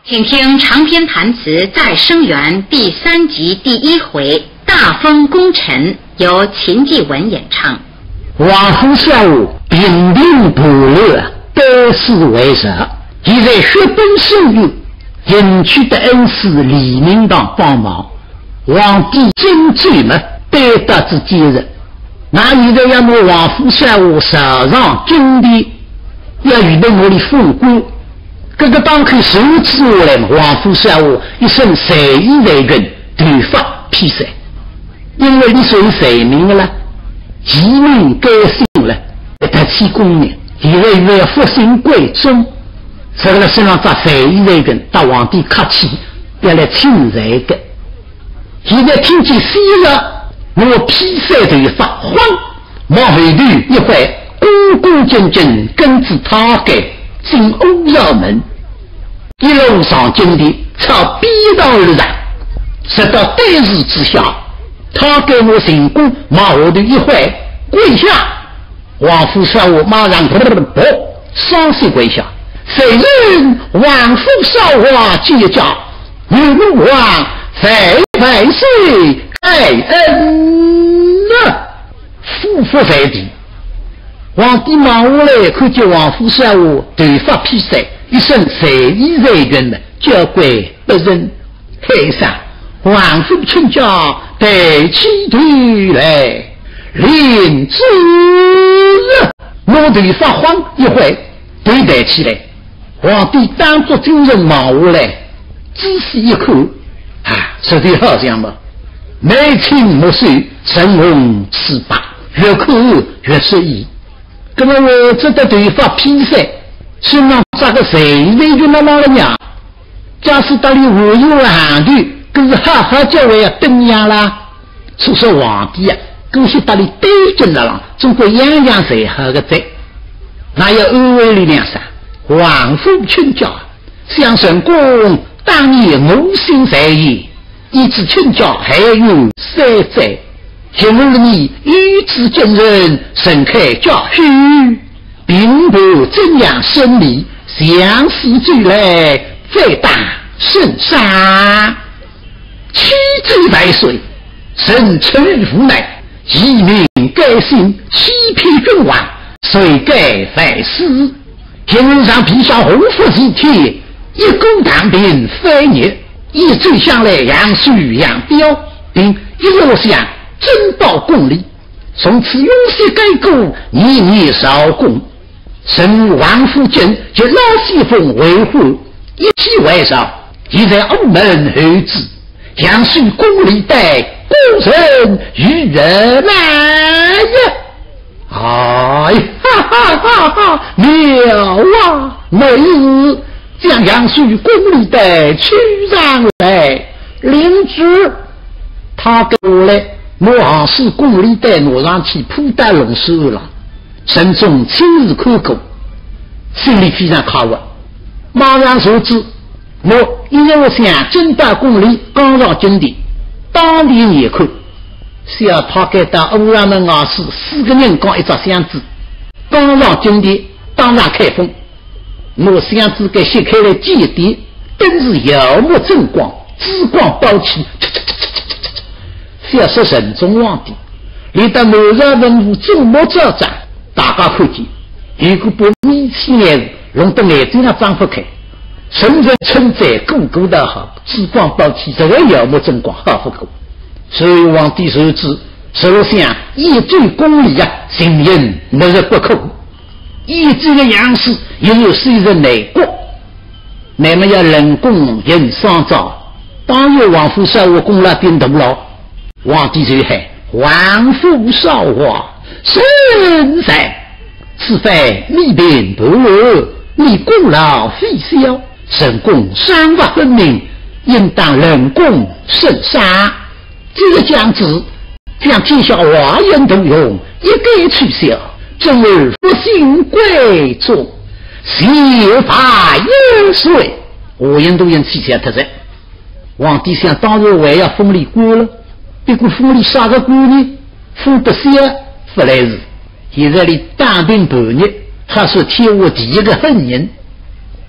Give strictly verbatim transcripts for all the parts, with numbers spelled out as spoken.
请听长篇谈词《再生缘》第三集第一回《大风功臣》，由秦继文演唱。 王夫下午平定不乐，得势为实。现在血本受用，引去的恩师李明当帮忙，皇帝真罪嘛，得得之接任。那现在要么王夫下午手上军地，要预备我的封官。这个当口手指下来嘛，王夫下午一身随意在人，头发披散，因为你属于谁名了？移民改姓了，他起功名，现在因为要复兴贵宗，所以他身上扎随意在人，到皇帝客气，要来请这个。现在听见昔日我披散头发，慌，往回头一回，恭恭敬敬跟着他给进欧耀门，一路上经的朝逼道而来，直到对日之下，他给我行功，马后头一回跪下，王夫少我马上不双膝跪下，谁人王夫少我接驾，女王谁非谁爱恩啊，夫妇在地。皇帝忙下来，看见王夫少我头发披散，一身随意在人呢，交归不认。黑上王夫亲家抬起头来，领旨我头发晃一回，对抬起来。皇帝当作军人忙下来，仔细一看，啊，说的好像嘛，眉清目秀，神红翅膀，越看越适意。那么我这个头发披散，身上扎个谁人就那么了呀？假使到里我有了行头，可是哈哈叫我要登样啦。出说皇帝啊，恭喜到里对着那了，总归样样谁好个在。那要安慰力量啥？王夫亲家相神公当年无心在意，一直亲家还有三灾。今日你与之见人，盛开教训，并不怎样生理，相思俱来，再打圣杀，七罪百岁，神臣无奈，以命改姓，欺骗君王，谁该反思？今日上陛下洪福之天，一功当兵非孽，一罪向来杨树杨彪，并一路向珍宝功力，从此永续改过，年年少功。神王夫君就老西风维护，一起为上，已在欧门后之，杨树功力带功臣与人来呀！哎，哈哈哈哈！妙啊！每日将杨树功力带取上来，领旨他给我来。我行是功力带拿上去铺带龙首了，神宗亲自看过，心里非常考虑，马上说知我因为我想真大功力刚上军的，当地眼看是要他给到欧阳门外是四个人讲一只箱子，刚上军的当场开封，我箱子给掀开来几点，真是耀目正光，紫光宝气。要说神宗皇帝，连到某人文武周末照展，大家看见，如果不眯起眼，弄得眼睛上张不开，神人称赞个个的好，紫光宝气，这个耀目正光，好不过。所以皇帝受之，手想一最功力啊，行人没日不可。一这个样式，又有虽然内国，那么要人工人上招，当有王夫少我功劳变大了。皇帝就喊王夫少我神在，此非逆变不恶，你功劳非小，神功伤法分明，应当人工圣杀。这个将子将天下华人都用，一概取消，正而复兴贵族，刑法有税。我人都用气象特色。皇帝想当然还要封立官了。别个封立啥个官呢？封不些不来日。现在里当兵半日，他是天下第一个狠人。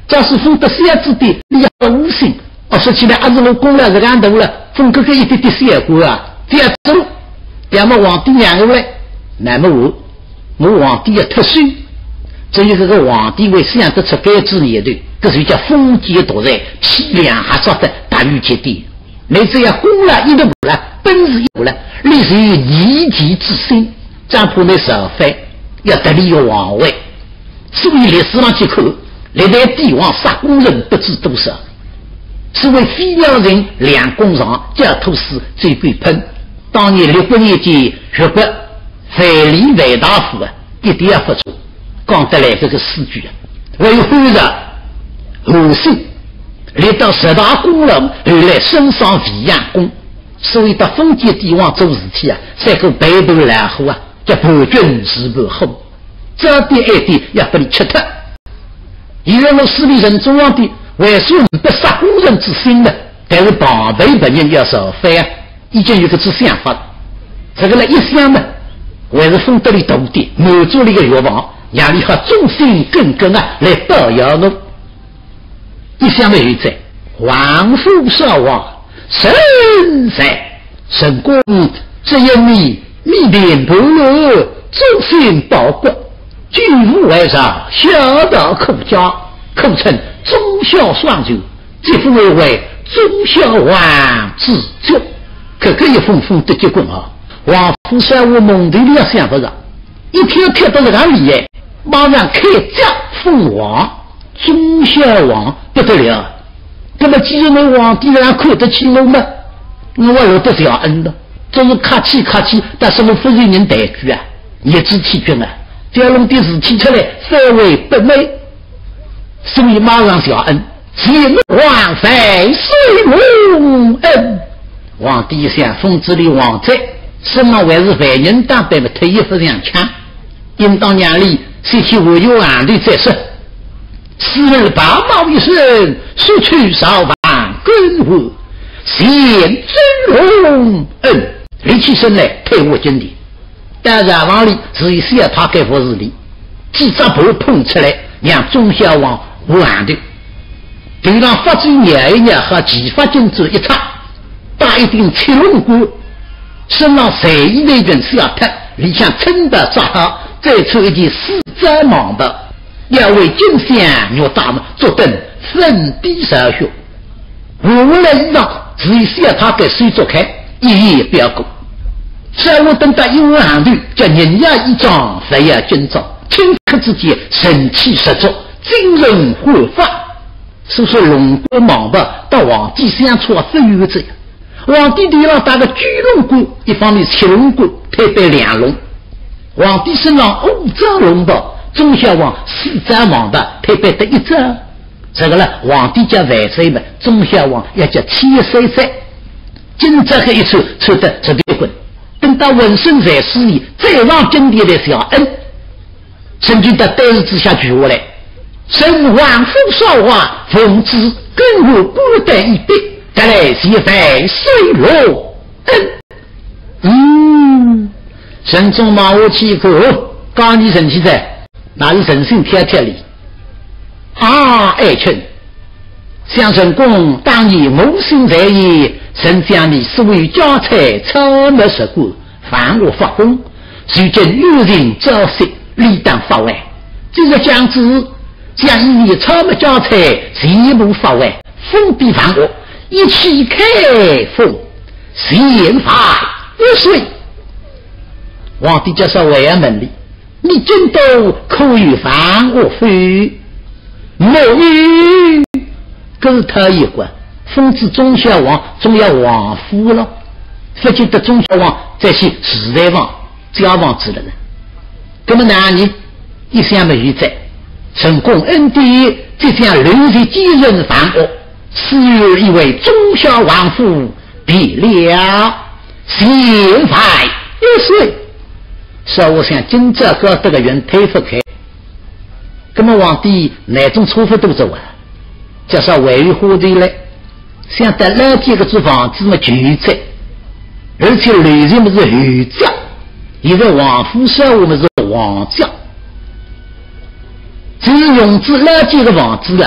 假使封得三子的，你要无心，哦，说起来还是我功了，这个头了，封哥哥一点点三过啊，第二种，要么皇帝两个来，那么我，我皇帝要特殊，只有这个皇帝为想得出该治年头，这是叫封建独裁，气量还少得大于绝对。你只要功了一头了，本事有了，你是有一己之心，张普的手法要得力个皇位，所以历史上去看。历代帝王杀工人不知多少，是为非要人两工厂教徒师最贵喷。当年六国年间，日本费力韦大夫啊，一定要付出，讲得来这个诗句啊，为后人后世立到十大功劳，后来升上维阳公，所以到封建帝王做事体啊，才够背头蓝后啊，叫叛军是不后，这点一点要把你吃脱。现在我势力人中央的为什么不杀工人之心呢？但是旁边本人要受罚啊，已经有个这想法了。这个呢一想呢，还是封得里大的满足了一个愿望，让你和忠心耿耿啊来保佑我。一想呢有在王父少王神在神功，只有你密禀部落，忠心报国。举父为上，孝道可嘉，可称忠孝双全。这副为为忠孝王之君，可可以封封的结棍啊！王府山我蒙头里想不着，一听听到这个理哎，马上开驾封王，忠孝王不得了。那么既然我皇帝让看得起我吗？我有得小恩的，这是客气客气，但是我不是人待遇啊，也知体君啊。要弄的事情出来，稍微不美，所以马上小恩，请王妃随龙恩。皇帝想封之里王贼，身上还是凡人当扮的特意非常强，应当让里先去我有案例再说。时日八毛一声，说去少王跟我，献尊龙恩，立起身来配我经典。但是王里是以需要他给服侍的，几张布碰出来，让忠孝王无安的。对让发展廿一年和几发金子一插，戴一顶七龙冠，身上随意的一件小特，里向称的抓好，再出一件四遮蟒的，要为金香若大们坐等粉底少血。无论让只以需要他给谁做开，一言不要过。三我等到一万行队，叫人家一张，非要今朝，顷刻之间神气十足，精神焕发。所说龙冠蟒白到皇帝相处啊，非有这样。皇帝头上打个巨龙冠，一方面七龙冠配备两龙。皇帝身上五张龙袍，忠孝王四张蟒白配备得一张。这个呢，皇帝叫万岁嘛，忠孝王要叫千岁岁。今朝这一出出得特别滚。等到文身在司里，再让经典的小恩，甚至到单日之下举下来，神王父少华，奉旨跟我孤单一笔，得来是非水落恩。嗯，神中马我去一个，刚你神气在，那是神圣天天里。啊，爱卿，相神公当年谋心在意。神将你所有家财超没实过，凡我发功，如今有人招谁，理当发外。这个将子将以你超没家财全部发外，封地凡我，一起开封，先发无水。皇帝介绍为安门里，你真都可以凡我非，莫语，跟他一关。封至忠孝王，总要王府了。不记得忠孝王再去时代王、家王之了呢。那么哪里一向没有在，成功恩典，这项流水几人反恶，是有一位忠孝王府必了，先派一岁。说我想今朝搞这个人推不开，那么皇帝哪种处罚都做完，加上维护的来。想得老几个住房子嘛全在，而且累人们是后家，现在王府少我们是王家，只用子老几个房子啊，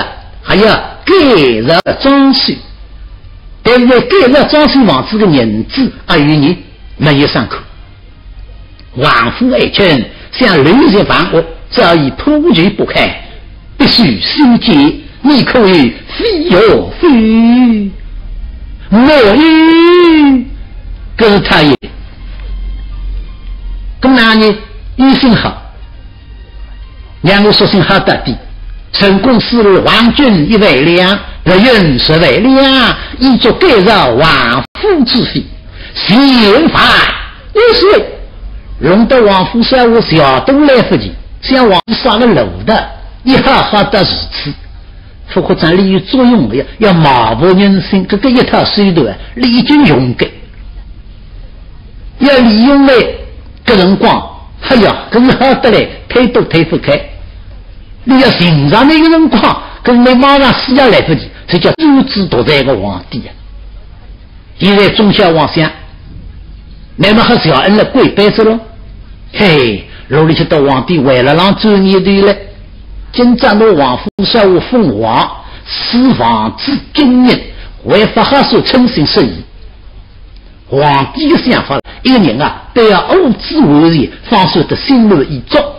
还要改入装修。但是改入装修房子的人子啊，与你没有上课。王府爱卿想流入房屋，早已铺局不开，必须修建。你可以非有非莫有，跟他也。跟哪里一心好，两个说声好得的。成功是王君一为良，不允十为良，依作改造王府之费，刑罚无岁。容得王府少我小东来不及，像王杀了楼的，一好好的如此。复活站利于作用的，要麻木人心，这个一套水头啊，利尽用的，要利用来个人光，还要更好的来推都推不开。你要欣赏那个人光，跟你马上死也来不及，这叫诛之独裁个皇帝啊！现在中小王想，那么和小恩来跪拜着喽？嘿，如里去到皇帝为了让周年对了。今朝的王府少我凤凰，四房之经验，为法哈所称心设议。皇帝的想法，一个人啊，都要物质为人，方说的心路一作。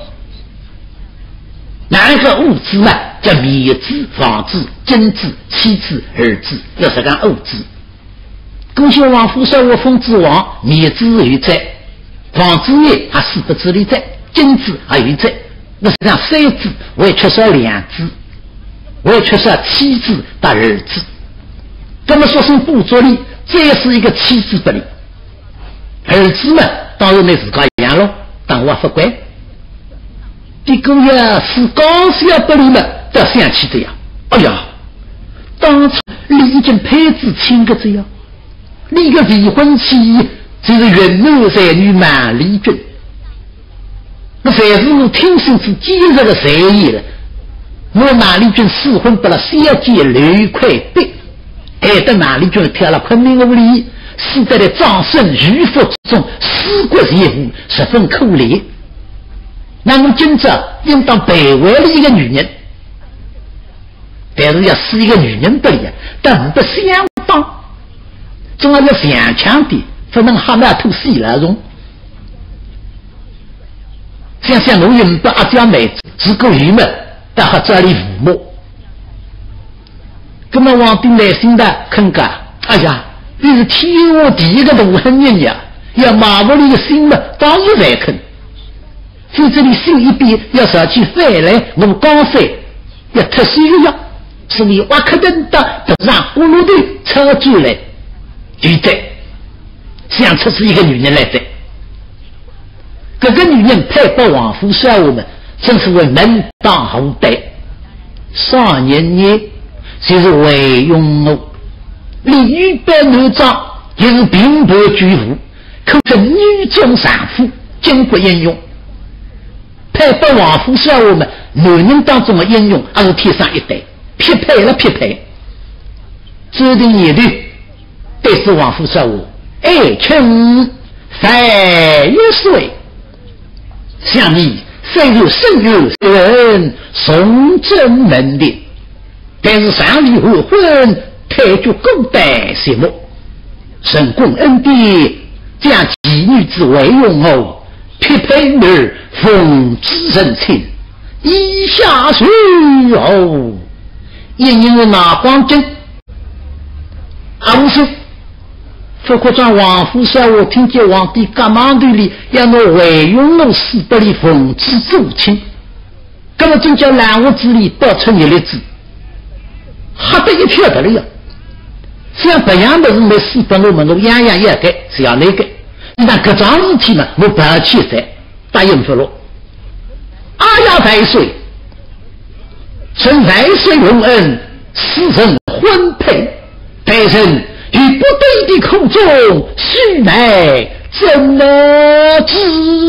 哪一个物质呢？叫灭子、房子、金子、妻子、儿子，要是讲物质。恭喜王府少我凤之王，灭子有在，房子业还死不知里在，金子还有在。那是讲三子为缺少两子，为缺少妻子的儿子。那么说声不作力，这也是一个妻子不理。儿子们当然那自个一样咯，当我不乖。这个呀是刚是要不理嘛，都想起的呀。哎呀，当初李俊配子亲个这样，你个未婚妻就是云南才女满李俊。那才是我听说是今日的谁意了。我马丽君私婚不了小姐刘块壁，害得马丽君跳了昆明屋里，死在了葬身鱼腹之中，尸骨业务十分可怜。那么今朝应当背为了一个女人，但是要是一个女人不一样，但不相当，总要强强的，不能哈那吐死那种。想想我原本阿家妹子只够郁闷，但还这里父母。那么皇帝内心的肯讲，哎呀，你是天下第一个毒恨人呀，要马不里的心嘛，当然才肯。所以这里心一边要上去翻来，我刚才要特殊一样，所以挖克登的都让葫芦队扯出来，就在想出是一个女人来的。这个女人配合王府少我们，真是为门当户对。少年年就是为用我，立于百男长，也是平白居富，可是女中上妇，经过应用。配合王府少我们，男人当中的应用，还是天上一对，匹配了匹配。指定年龄，对是王府少我，爱卿三十岁。像你虽有生有人送正门的，但是上离未婚，太绝公代谢幕，神公恩典，将妓女之为用后，匹配儿奉之人情，以下去哦，因因为拿光真，阿不是。这个张王府少我听见皇帝干嘛队里要我为用我死不里奉旨奏亲，那么就叫蓝屋子里报出你的字，吓得一跳的了呀！像这样的人没死不我们我样样也改是要那个，那各桩事情嘛，我不要去噻，答应不了。阿呀百岁，趁百岁隆恩，使人婚配，待人。与不对的口中须乃怎么知？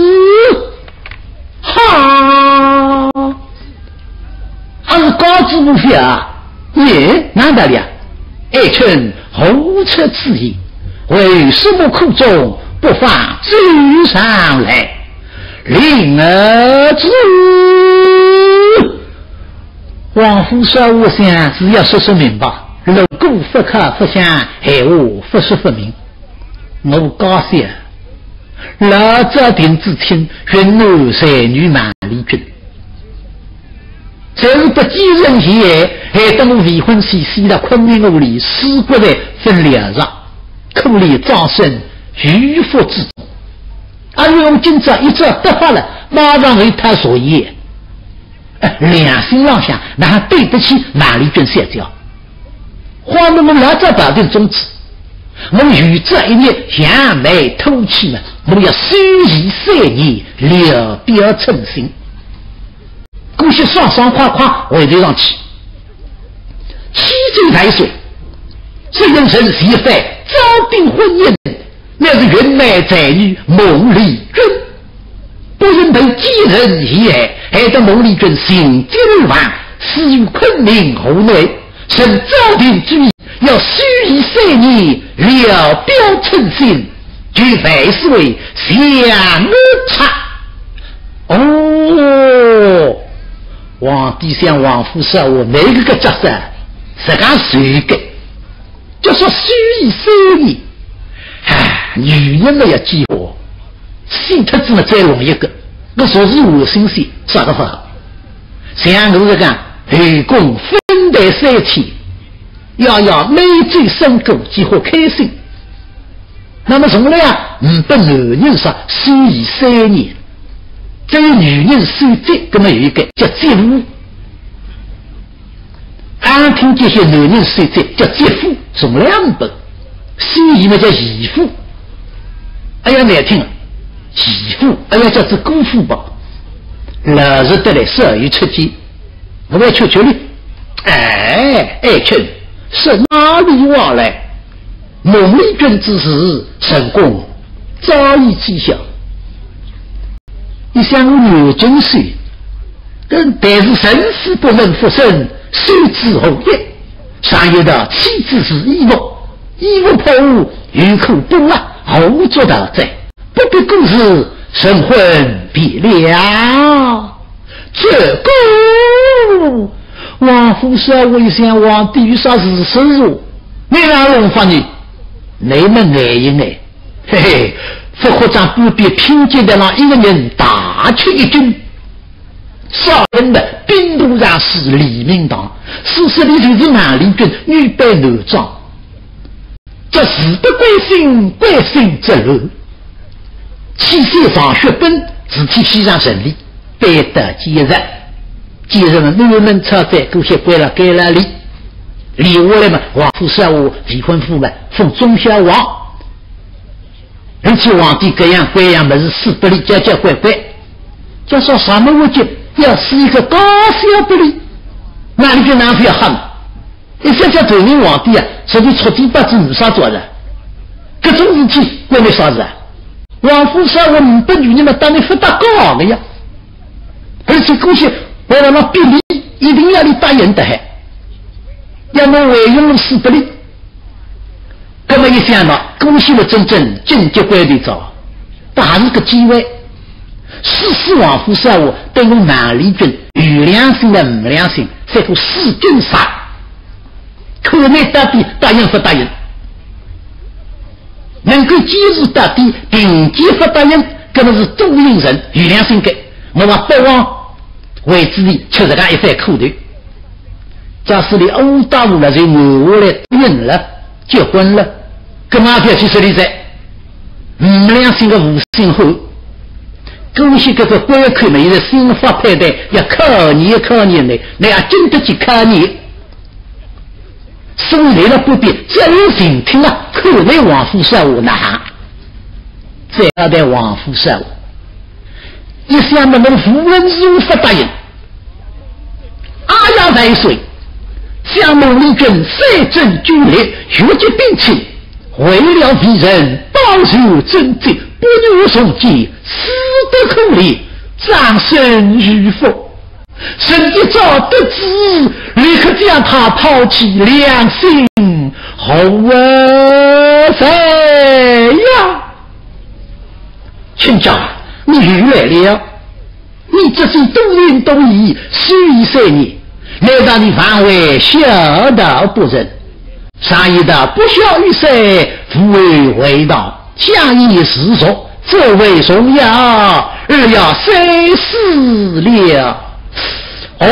哈，还是高知不fj啊？耶，难道呀？爱卿后出此意，为什么口中不放嘴上来？令儿知。 王夫少我想只要说说明白，如果不可不想闲话不说不明，我高兴。老早定之亲，云南才女满丽君，这是不记人也，还等我未婚妻死到昆明屋里，死过来分两上，可怜张生渔夫之中。而用今朝一朝得法了，马上为他所业。良心上想，哪对得起满丽君三角？花那么老早打定宗旨。我与这一年扬眉吐气嘛，我要虚以三年了表称心。姑息爽爽快快回头上去，七岁才岁，这人生是一番早定婚姻，那是云南才女孟丽君，不认为几人遗爱，害得孟丽君行迹而亡，死于昆明河内，趁早定之意。要虚以三年了表称心，据百思为相差。哦，皇帝想王夫少我每个个角色是讲谁个，就说虚以三年。唉，女人们要激活，死特子嘛再容易个，我说是我心思啥个不好？像我是讲后宫分得三期。要要美醉深谷，几乎开心。那么从来啊，唔把男人说虚以三年，这个女人受罪，那么有一个叫继父。俺听这些男人受罪叫继父，从来唔把。虚以嘛叫姨父，哎呀难听啊，姨父，哎呀叫做姑父吧。老实得来，少于出街，我要求求你，哎哎求。是哪里话来？孟丽君之事，成功早已知晓。你想我女真岁，但但是生死不能复生，受之后业。上有道妻子是义务，义务破误，欲苦不啊，后作大灾，不必故事，神魂必了。这个。王夫少为想王地狱啥是收入，你哪能发你？你们爱一爱，嘿嘿，副科长不必拼劲的让一个人打出一军。少人的兵部长是李明堂，事实里就是满丽君女扮男装，这是不归心，归心之路。七岁上学本，自体非常顺利，百得今日。既然们女人操在勾些归了给了礼，礼物来嘛，王夫少我离婚夫们封忠孝王，而且皇帝各样各样么是死不离，家家乖乖，就说什么我就要是一个高小不离，哪里就哪里要喊，一想想证明皇帝啊，实际出地八字没啥做的，各种事情关没啥事啊。王夫少我唔不女人们当你不大高的呀，而且勾些。为了让比例一定要你答应的，还要么为用死不利。那么一想到，恭喜我真正境界观的早，大是个机会。四四王夫少我对我满丽君有良心的没良心，才够四军杀。可没到底答应不答应？能够坚持到底，并肩不答应，根本是多应人有良心的。我把不忘。为自己吃这个一番苦头，假使你欧大陆了就我来认了，结婚了，干嘛不要去说你在？唔良心的无心后，恭喜这个观看们现在新法派的要考验考验的，你要经得起考验。所以了不必真心听了，可来王夫少我拿，这样的王夫少我。一想那么夫人如法答应，阿呀万岁！向孟丽君三镇军烈，学习兵器，为了敌人报仇真罪，不辱从诫，死得可怜，葬身于佛。神一朝得知，立刻将他抛弃良心，后啊谁呀？亲家。你回来了，你这是多言多语，虚以三年， 内大的范围小到不仁，上一的不孝于谁，夫为为道，假以时说，这为重要，而要谁死了？哦，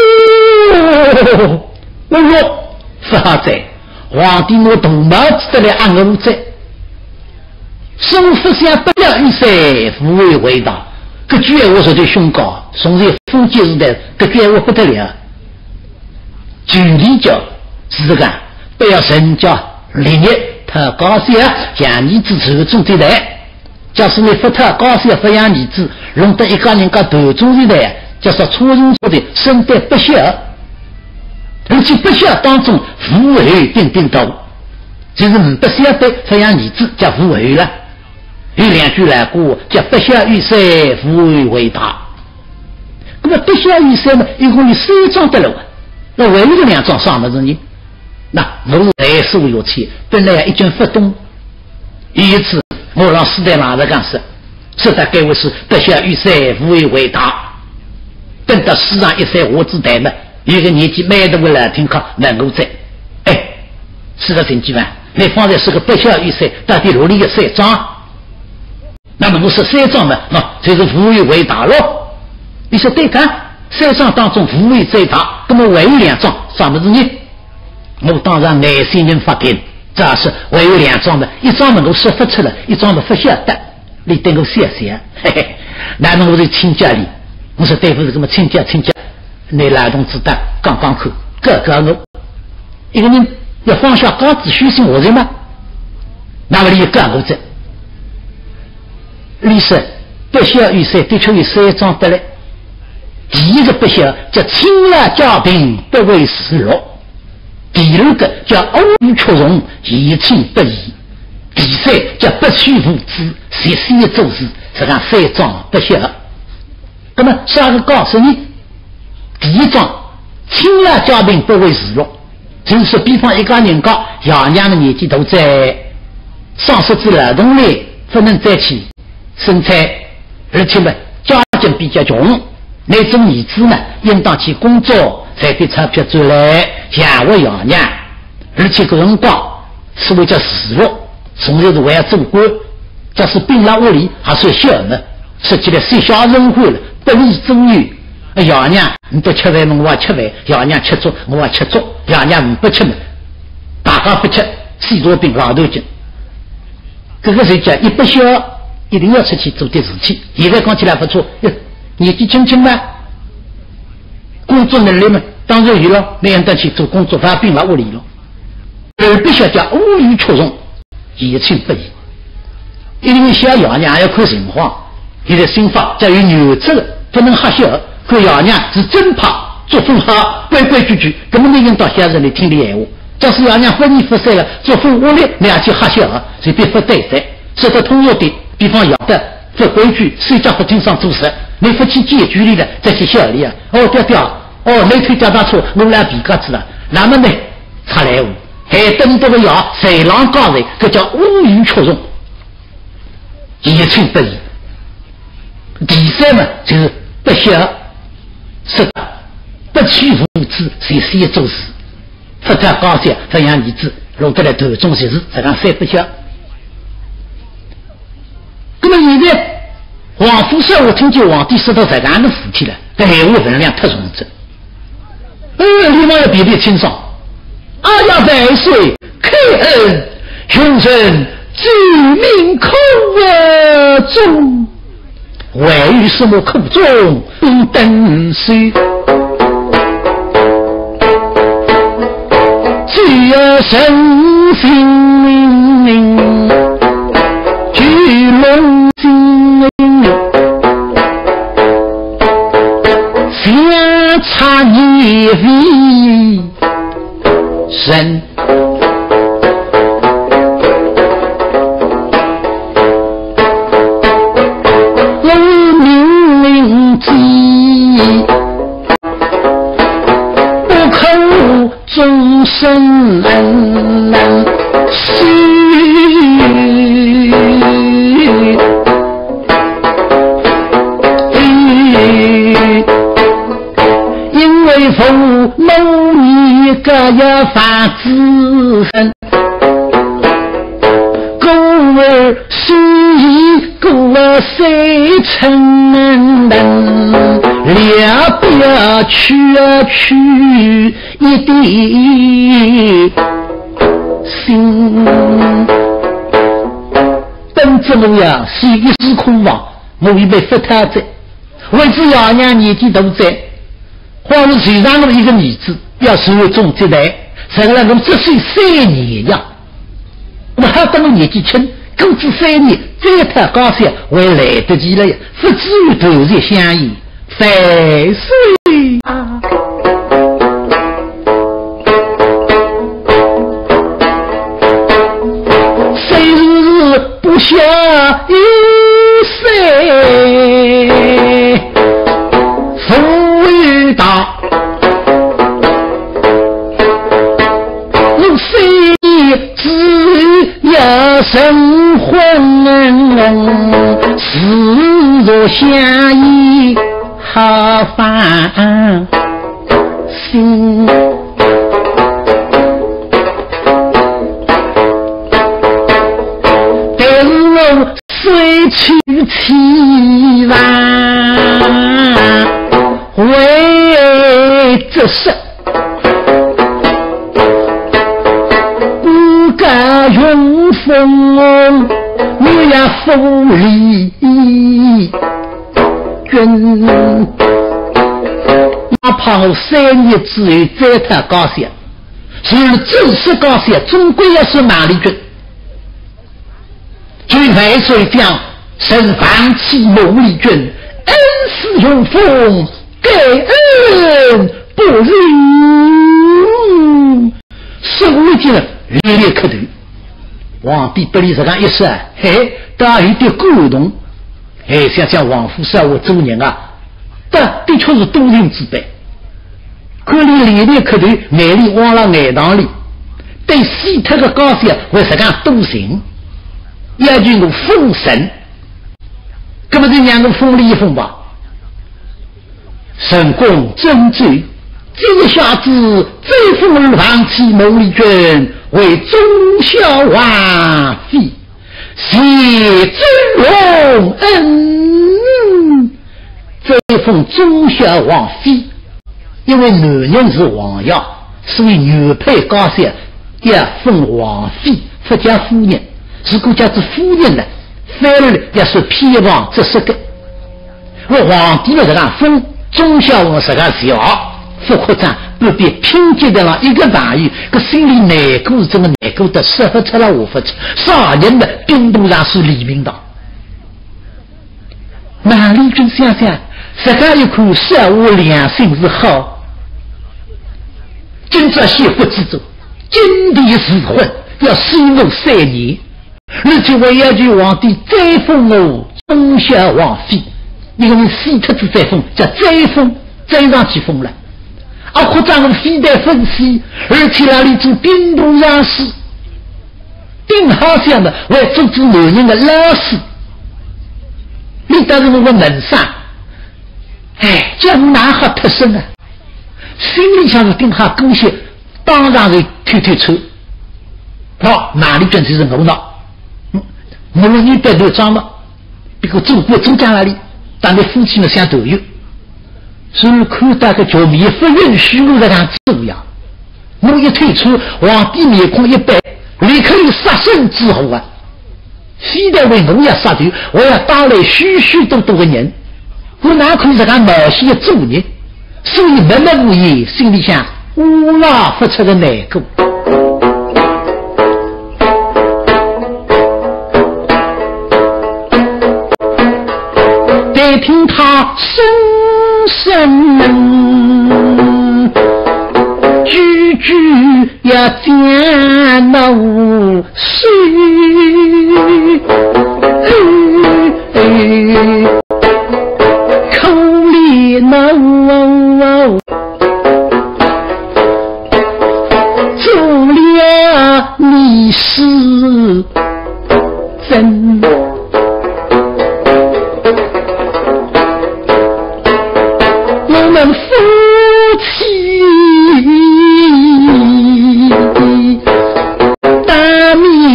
我说发在皇帝我大帽子的来按我在，生不下不了于谁，夫为为道。这句我说的胸高，从这封建时代，这句我不得了。举例叫是这个，不要神教立业，他高些养儿子手中的来。假使你不他高些不养儿子，弄得一个人个头中的来，就是初中做的身带不孝，而且不孝当中父为定定到，就是不晓得不养儿子叫父为了。有两句来过，叫不孝于谁，父为为大。那么不孝于谁嘛，一共有三桩得了。那唯一的两桩啥么子呢？那我是来受有气，本来一阵发动。有一次我让四代马子讲说，说他给我是不孝于谁，父为为大。等到世上一岁我只带嘛，有个年纪买的我来听课能够在，哎，是个神机吧？你方才是个不孝于谁，到底落了一个三桩。那么我说三桩嘛，那就是父为为大咯。你说对干？三桩当中父为最大，那么唯有两桩啥么子呢？我当然耐心人发评，这是唯有两桩的，一桩嘛我说不出来，一桩嘛不晓得，你等我想想，嘿嘿。那么我在亲家里，我说对付是这么亲家亲家，你劳动子弹刚刚口，个个我一个人要放下高子虚心我人吗？那么你干我这。历史不孝于谁，的确有三桩得来。第一个不孝叫亲辣家贫，不为食禄；第二个叫欧于出容，以亲不义；第三叫不屈父子，随心做事，这个三桩不孝。那么啥个告诉你？第一桩亲辣家贫，不为食禄，就是说，比方一个人讲，爷娘的年纪都在上十之劳动力不能再去生产，而且呢家境比较穷，那种儿子呢应当去工作，才给钞票赚来养活爷娘，而且个辰光所谓叫死路，从就是还要做官，这是病了屋里还算小呢，实际的谁小人会了，不义中有。爷娘你不吃饭我也吃饭，爷娘吃粥我也吃粥，爷娘不吃嘛，大家不吃细弱病老头筋，这个谁讲一不孝一定要出去做点事情。现在讲起来不错，年纪轻轻嘛，工作能力嘛，当然有了，那样得去做工作，反而病了屋里了。而不晓得无语出众，言情不义。一定小爷娘还要看情况，现在新法叫有原则的，不能瞎笑。看爷娘是真怕作风好，规规矩矩，根本没用到乡人来听的闲话。假使爷娘不义不善了，作风恶劣，那样就瞎笑，随便不对待。说得通俗点，比方要的这规矩，谁家不经常做事？你不去解决的，再去晓得啊！哦，掉掉，哦，没推掉大错，我来比个子了。那么呢，出来话，还等这个药，谁让高人，这叫无语出众，言情不义。第三呢，就是不孝，是不屈父子，谁谁做事，不太高兴，这样儿子弄得来头中些事，这样三不孝。那么现在皇父说我听见皇帝说到这样的事体了，这闲话分量太重着。呃，立马要别别清爽。阿呀万岁，开恩，雄臣举命口而中，为什么口中不等谁？只有神心灵，巨龙心灵，相差一vị神。众生能须因为父要发子身，故而虽故而虽成人，了表去而去一滴心。本这模样是一时空亡，我已被发他在，为之要让年纪都在，或是谁让我一个女子要是我种这代，成了我只岁三年呀，我还等我年纪轻，工资三年再他高些我也来得及了呀，不至于投入相依非岁啊。不下一岁富裕大，我虽只要生婚，事若相依好烦心。虽去其然，为这事不敢永风，你要风里君，哪怕我三年之后再他高些，是正式高些，终归要是马力君。君为谁将身放弃梦里君，恩师永奉，给恩不如。手里见了热烈磕头，皇帝不理这样一说，嘿，大有点感动。哎，想想王府是我做人啊，但的确是多人之辈。可怜热烈磕头，美丽往了爱堂里，对西特的高兴为什么多行？要求我封神，那么这两个封了一封吧。神功真罪，这一下子再封而放弃牟礼君为忠孝王妃，谢尊荣恩。这封忠孝王妃，因为男人是王爷，所以女配高些要封王妃，不叫夫人。如果叫做夫人呢，反而要是偏王这十个，我皇帝的这样封忠孝王这个小不扩张，不必拼接的了一个大友，个心里难过这么难过的，说不出来，我不出，杀人的兵部上是李明道。马丽君想想，这个一口说我良心是好，今朝先不知足，今地是婚要收我三年。而且我要求皇帝再封我忠孝王妃，因为死特子再封叫再封，再上去封了。啊，扩张我妃代分析，而且那里做兵部上士，定好像的为阻止男人的老师。你当然我的门上，哎，叫你哪好特生啊？心里想是定好贡献，当然是推推车。好，哪里真是我闹？我们一般都装了，别个中国中将那里，当你夫妻呢相都有，所以看到个叫米不允许我这样做呀。我一退出，皇帝面孔一白，立刻有杀身之后啊！非得为我要杀头，我要带来许许多多的人，我哪可以这样冒险做呢？所以默默无言，心里想无拉不出的难过。听他声声句句要讲怒水，口里怒做了你是真。我们夫妻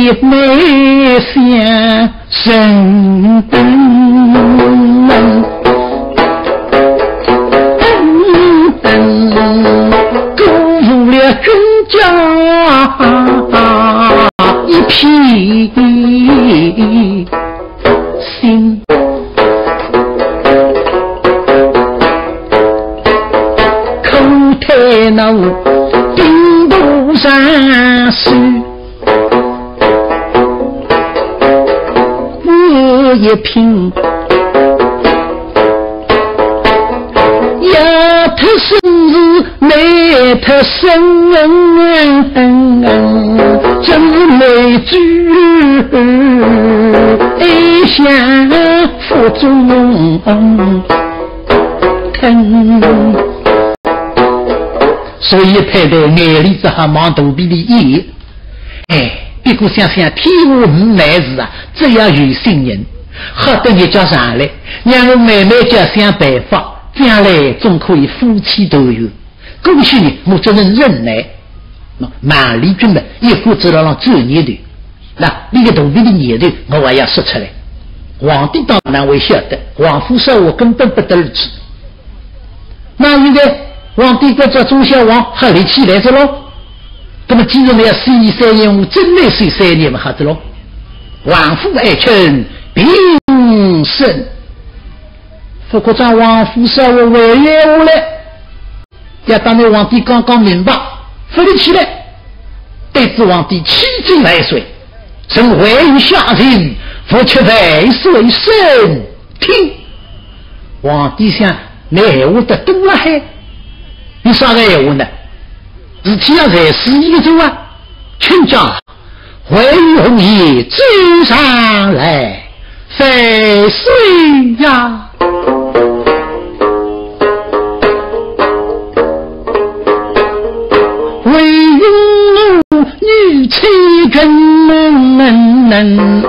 妹相生灯，鼓舞了军家一片心。口太闹兵不上书，我一拼丫头生日妹头生，真没主爱想腹中疼，所以配的眼里只好忙肚皮里咽。哎，别个想想天下无难事啊，只要有心人，好等你叫上来，让我妹妹叫想办法，将来总可以夫妻都有。恭喜你，我只能忍耐。满丽君们一股子让做年头，那那个肚皮的年头我还要说出来。皇帝当然会晓得，王府说我根本不得而知。那现在皇帝跟着忠孝王还立起来着喽？那么既然要四年三年，我真来睡三年嘛，好子喽？王府爱卿平身，副科长王府说我为业务来，要当那皇帝刚刚明白，扶立起来，对子皇帝七进来水，臣为下人，扶却万岁圣听。皇帝想你闲话得多了还，你啥个闲话呢？事体要在事一周啊，请假回红叶追上来，万岁呀！为用女妻根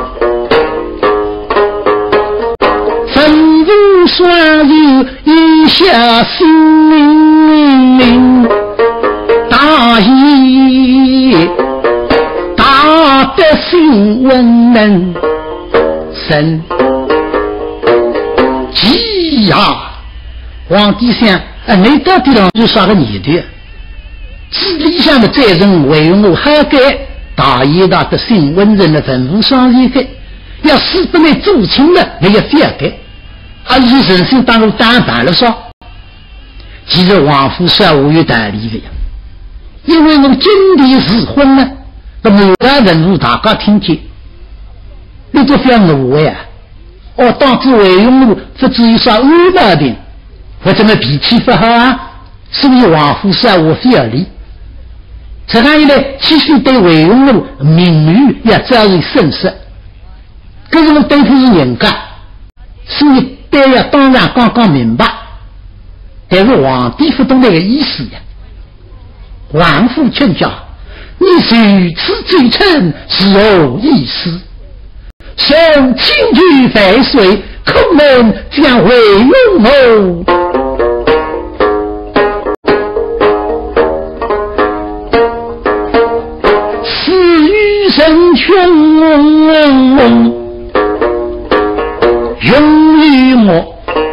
吩咐双手一下心大义大德心温能神急呀！皇帝想啊，你到底让有啥个年头？是理想的责任为我还给大义大德心温人的吩咐双手给，要死不能做情的，你要这样给，而是人生当中担当了说。其实王府是无有道理的呀。因为我经历是婚呢，那么大人物大家听见，你都非要我呀！哦，当之为用路，不至于啥恶毛病，我怎么脾气不好啊？所以王府是我非要理。这样一来，继续对为用路名誉要照以慎实，可是我对付是人家，所以都要当然刚刚明白。但是皇帝不懂那个意思呀。王府劝教，你如此罪臣是何意思？受亲居百岁，恐能将为用谋。死于神权，用于我。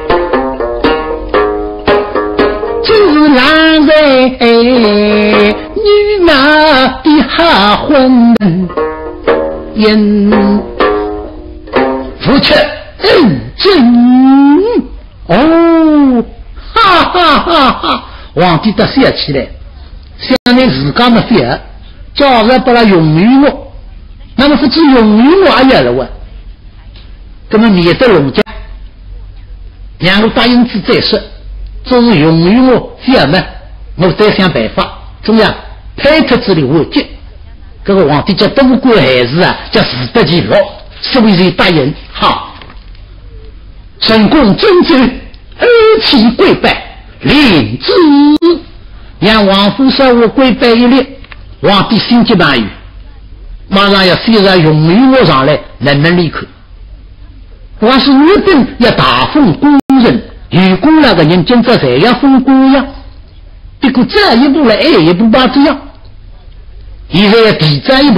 自然在女马的哈婚因夫妻认真哦，哈哈哈哈！皇帝得笑起来，想你自家的费儿，叫人把他用于我，那么不只用于我也了哇，那么免得龙家，然后答应子再说。这是用于我费儿呢，我再想办法，怎样派特这里我接。这个皇帝叫不管孩子啊，叫死得其乐，所以是答应好。神功真正二起跪拜，领旨让王府稍微跪拜一列，皇帝心急难语，马上要虽然用于我上来，能不能立刻？我是日本要大封工人。如果那个人今朝才要封官呀，结果这一步来，哎一步把这样，现在要提这一步，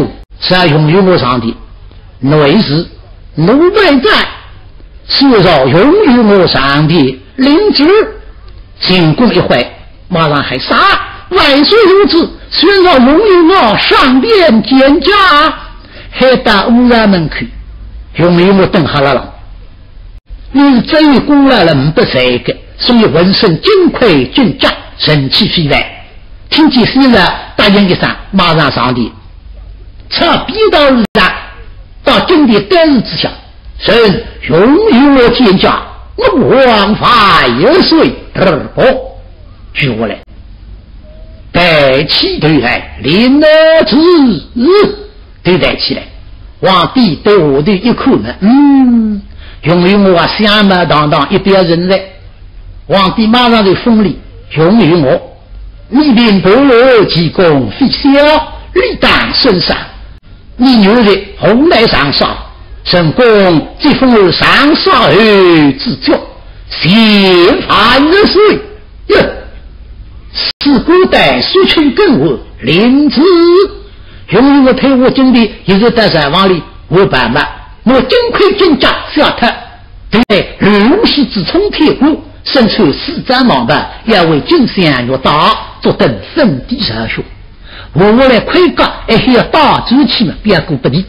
是要拥有我上帝，内是奴婢在，是要拥有我上帝领旨。进宫一回，马上还杀，万岁如此，虽然拥有我上殿见驾，还到乌然门去，拥有我等下来了。你是真功来了，不这个，所以浑身金盔军甲，神气飞来。听见昔日答应一声，马上上殿，策逼到日上，到金殿单日之下，神拥有我见驾，我王法有岁而不举过来，带起对来，临而之对待起来。皇帝对我的一看呢，嗯，拥有我相貌堂堂一表人才。皇帝马上就封礼，拥有我。你领伯乐济公非小，力当身上。你女的红来上上，神功即封而上上而之教，先凡日岁哟。是古代苏群跟我临之，拥有我陪我经历一直在山王里，我办吧，我金盔军甲下他，对如是之冲铁骨，身处四战忙吧，要为金山越大，坐等分地上学。我我来盔甲，还需要大主气嘛，别过不离。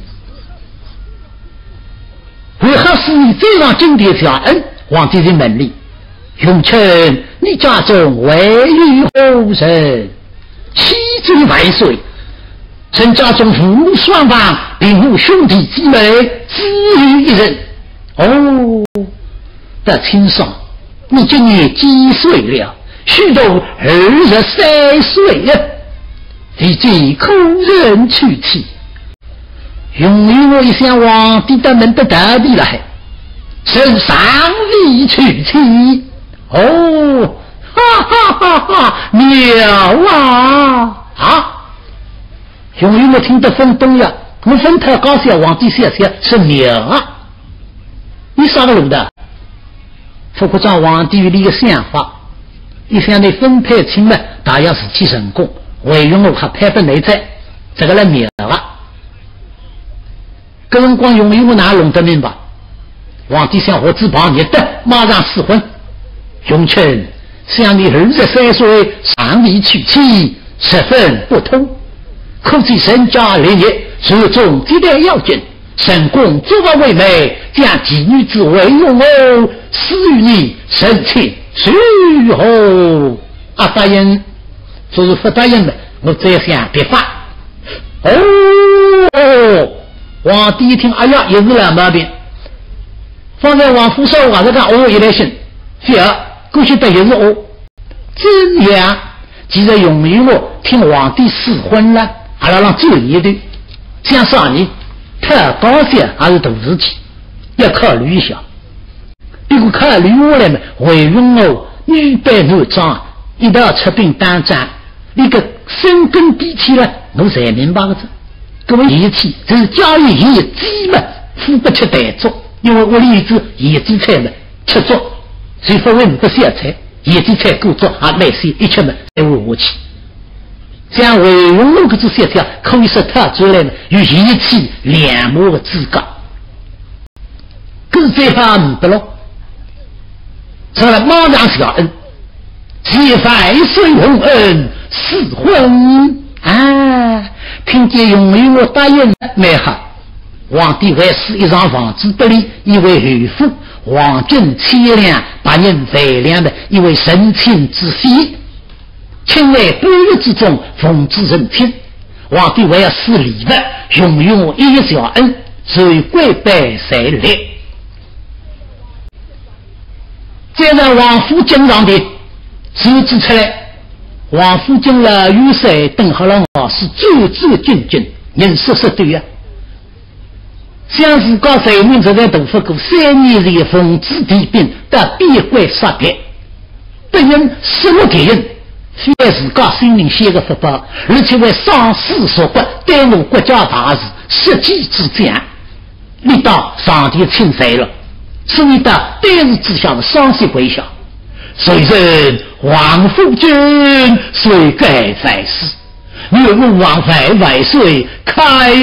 为何是你这样经典下恩？皇帝在门里，永臣你家中位于后人，七尊万岁。臣家中父母双方，并无兄弟姊妹，只有一人。哦，的亲上，你今年几岁了？虚度二十三岁了。已经口人去气，拥有我一向皇帝的门的大地来，身上力去气。哦，哈哈哈哈，妙啊！啊，拥有我听得分东呀，我分太高兴，皇帝想想是妙啊！你啥个路的？副国长皇帝有一个想法，一向的分配清了，大要是去成功。为用我还派不内在，这个来灭了。个人光用我哪弄得明白？皇帝想我只帮你的，马上死婚。永臣像你二十三岁上礼娶妻，十分不通。可知身家立业，注重这点要紧。神公作为为媒，将妓女之为用哦，赐予你神情许后啊！答应。就是不答应的，我再想别发。哦，皇帝一听，哎呀，也是两毛病。放在王府上，我这个哦一来信，第二过去的也是哦。这样，既然容易我听皇帝赐婚了，还要让注意的，像上你太高兴还是大事情，要考虑一下。如果考虑我来嘛，为用我女扮男装，一道出兵单战。你个深根底气了，我才明白个子。各位义气，这是教育业绩嘛，付不出代做，因为我的意志业绩菜嘛，吃做，所以说为不小菜，业绩菜够做啊，买些一吃嘛，才会下去。这样为用我个这些条，可以说他出来呢，有义气两毛的资格。可是这方不咯，成了马上小恩。结拜水洪恩赐婚啊！听见永有我答应没好，皇帝为使一张房子不离，一位后父，皇军凄凉，把人为良的一位神亲之喜，亲为半月之中奉之人亲。皇帝为要施礼物，永有我一小恩，所以跪拜谁来？再让王府经常的。指指出来，王府进了御膳，等好了我是周周君君，人说说对呀。像是告谁名字在豆腐谷三年日奉旨提兵到边关杀敌，本人什么给人，非自家心灵写个福报，而且为丧事所国，耽误国家大事，失己之将，力道上帝亲谁了，所以到单日之下的伤心回响。虽然王夫君虽该在世， 岳父王在万岁，开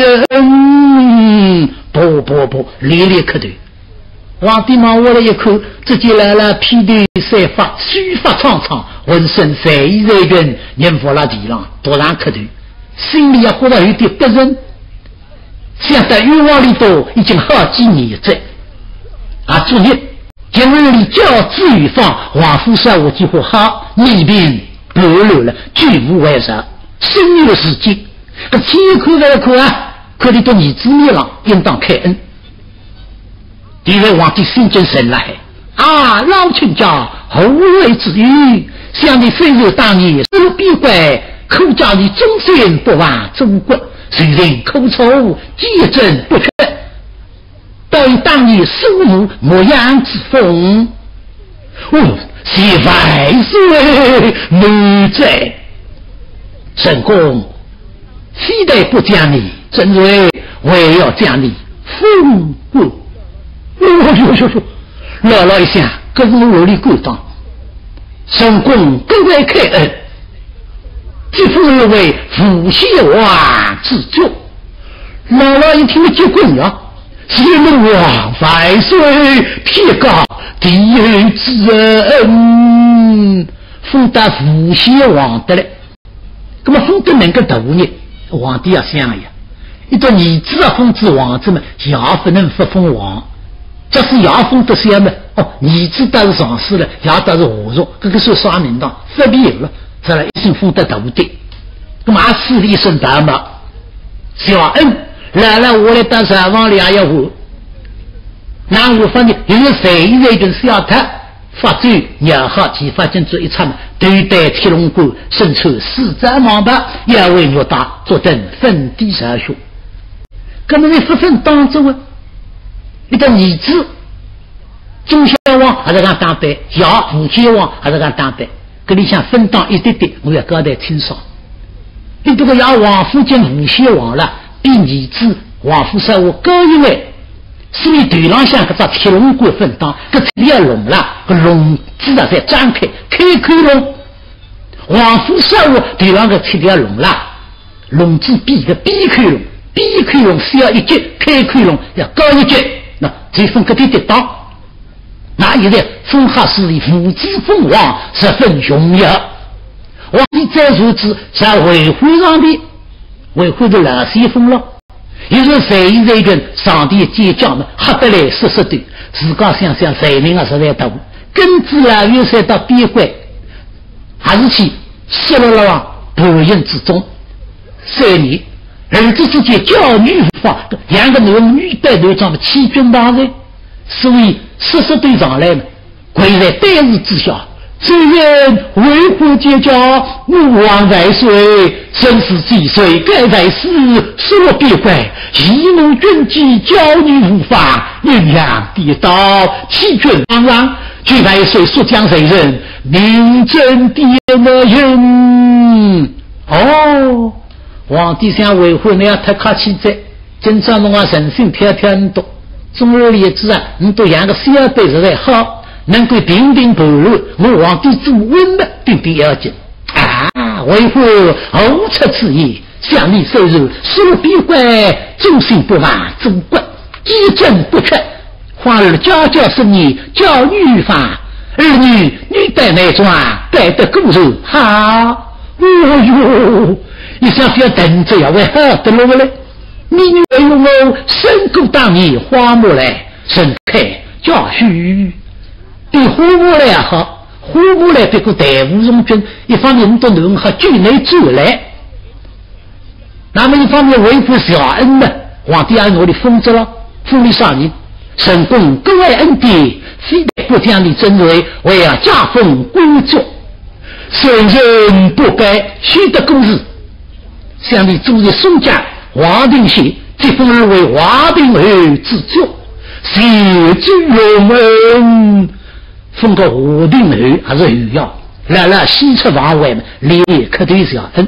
恩！不不不，连连磕头。皇帝望我了一看，直接来了披头散发，须发苍苍，浑身晒衣晒云，人伏在地上，突然磕头，心里也觉得有点不忍。想到冤枉里头已经好几年了，啊，昨日今日里教子于放，王府上我几乎好，你便暴露了，举无为实，生有事情，这天看来看啊，可你的儿子面上应当开恩。因为皇帝心中神来啊，老亲家后为之语，想你虽然当年受逼怪，可叫你终身不忘祖国，虽然口臭坚贞不屈，对当年苏母模样之风，哦，谢万岁难在。神公期待不将你，正为为要将你封国。哦呦呦呦！老老一下，可是我的鼓掌，神公各位开恩，这夫人为父先王之作。老老一听结棍呀，谢龙王万岁，天高地厚之恩，封得父先王的嘞。那么封得能够大呢？皇帝要想呀，一个儿子啊，封之王子嘛，也不能不封王。这是要封的什么？哦，儿子倒是上司了，也倒是下属，这个是啥名堂？分别有了，这了一心封得大的。那么死了一声大骂，小恩来了，我来到上房里也要活。那我发现有人谁一个小他发罪鸟好几发进做一场嘛，对待天龙观身处四战王八，也为虐打坐等分地上学。那么在不分当中啊。一个儿子，中小王还是讲当班，小父亲王还是讲当班，这里想分当一点点，我要交代清爽。你这个要王府兼父亲王了，比儿子王府稍微高一位，所以对浪向搿只铁笼管分当，搿铁笼啦，搿笼子啊在张开，开开笼，王府稍微对浪搿铁笼啦，笼子比个闭开笼，闭开笼小一截，开开笼要高一截。那这分个地的当，那有的封哈是以父子封王，十分荣耀。皇帝再如此，在维护上的维护的老西风了。有时谁这个上帝结交嘛，黑得来实实的，自家想想谁人啊实在多，根子啊又塞到边关，还是去失落了往半人之中。三年。儿子之间教女法，两个男女带头长的欺君当人，所以实实对上来嘛，跪在单日之下，虽然为父结交，吾王万岁，生死既遂，该在世，失落别怪，一怒军机，教女无法，阴阳跌倒，欺君当让，君万岁速将谁人，名正殿的人。哦。皇帝想维护你要太客气在，今朝侬啊人心跳跳很多，总而言之啊，你都养个小辈实在好，能够平平不乱，我皇帝做温的并不要紧啊！维护无出此意，向你收入苏必怪，忠心不忘祖国，坚贞不屈，花儿家教生意，教育法，儿女女戴内装，戴得公主好，哦哟！你想不要等着呀？为好的路来，你女儿用我深谷当年花木来盛开教许，对花木来也好，花木来别个代吴荣军，一方面都能和军内走来，那么一方面维护小恩呢，皇帝按我的封职了，封你上任，神功各位恩典，非得不将你尊为为要加封官作，圣人不该须得公事。向你注意宋家华定县，这封而为华定儿之作，谢之荣恩，封个华定儿还是有要，来了西出王外们列可对小恩。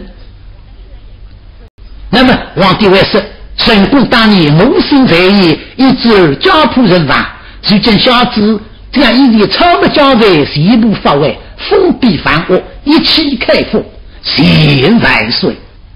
那么皇帝为是神功当年谋心在意，一直家仆人亡，如今小子这样一力超不交代，全部发为封闭犯恶，一起开封，谢万岁。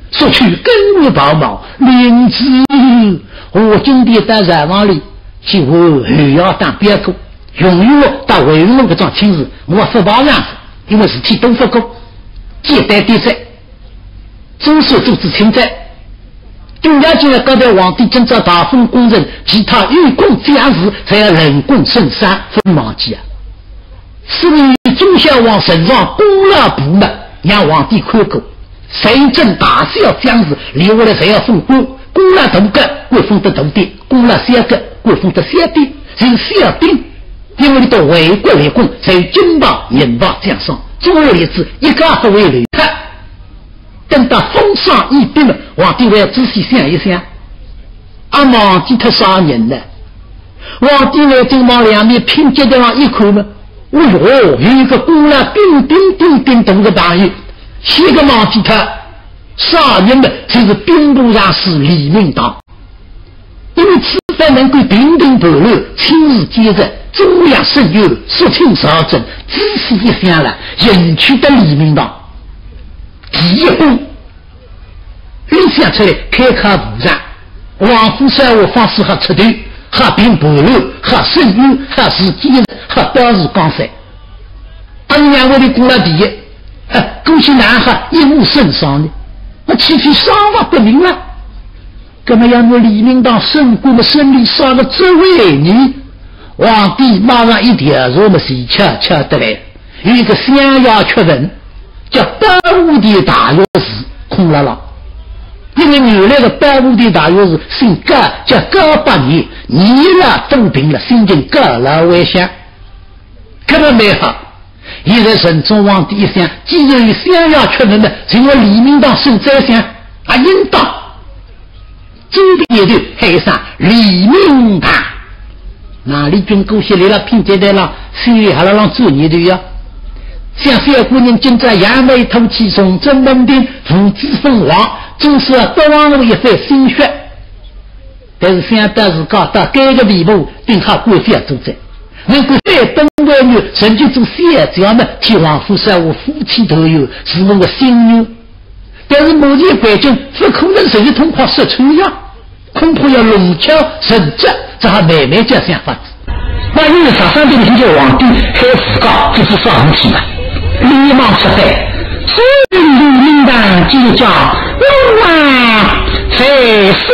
说去根无宝毛，明知我今天在染房里，就我还要当别个，永远到维护这桩亲事，我不保样子，因为是替东福国接待地灾，总是组织清灾。东家进来高调皇帝今朝大封功臣，其他有功将士才要人功圣山，分忘记啊！是以忠孝王身上功劳部门，让皇帝看过。谁正大小将士留下来，谁要封功，功劳大个会封得大点，功劳小个会封得小点，人小兵。因为你到为国为公，才军报、人报奖赏，总而言之，一个不为留下。等到封赏一毕了，皇帝还要仔细想一想，啊，忘记他杀人了。皇帝来就往两面拼接的往一看嘛，哎呦，有一个功劳叮叮叮叮咚的朋友，先个忘记他杀人的就是兵部尚书李明当，因为此番能够平定叛乱，亲自接着中央圣友，肃清朝政，仔细一想了，引去的李明当。第一步，你想出来开开部长，王府生活方式和出头，和平叛乱，和圣友，和自己人，和表示刚才。当然我的功劳第一，啊，恭喜男孩一无胜伤呢，我岂非伤亡不明了？干嘛要我李明当胜过了胜利杀了这位呢？皇帝马上一点我们是瞧瞧得来，有一个想要确认。叫八五的大药师空了了，因为原来的八五的大药师姓高，叫高八年，你了分平了，心情高了为想，根本没好。现在神宗皇帝一想，既然有想要确认的，成为李明当胜在想，啊，应当周边的配上李明堂，哪里军过去来了拼接的了，心里还要让做你的呀。像小姑娘今朝扬眉吐气，从正门庭，福至凤凰，总是多往了一番心血。但是想到是搞到该个地步，定好官非主宰，能够再登外女，甚至做小将们替王夫生我夫妻都有，是我的心愿。但是目前环境不可能随意通话说出呀，恐怕要弄巧成拙，只好慢慢加想法子。那因为上上边听见皇帝开始告，这是啥问题嘛？连忙说道：“是李明堂就叫我啊，才是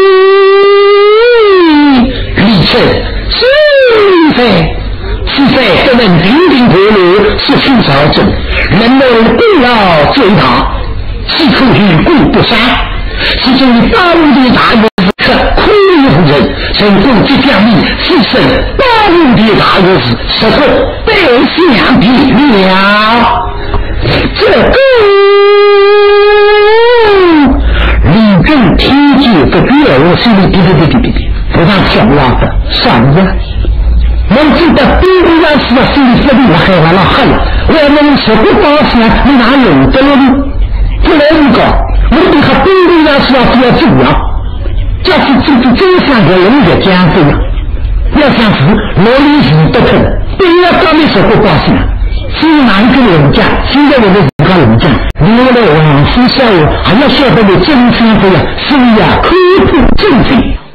李生是非，是非不能平定叛乱，肃清朝政，人们功劳最大，岂可与共不杀？其中八五的大约是苦无人，成功即将命牺牲八五的大约是实可百相比了。这个李正听见这个，我心里嘀嘀嘀嘀嘀嘀，不让想拉的上呀。我记得兵部尚书啊，心里说的我害完了，害了，我们什么高兴，你哪有的了？不来一个，我对他兵部尚书啊是要重要，这是这是真相的人的讲究呀。要想是罗里是不成，不要当面说不高兴。是哪一个人家？现在我们是个人家，原来王夫少还要晓得你真心的呀，所以啊，科普正经。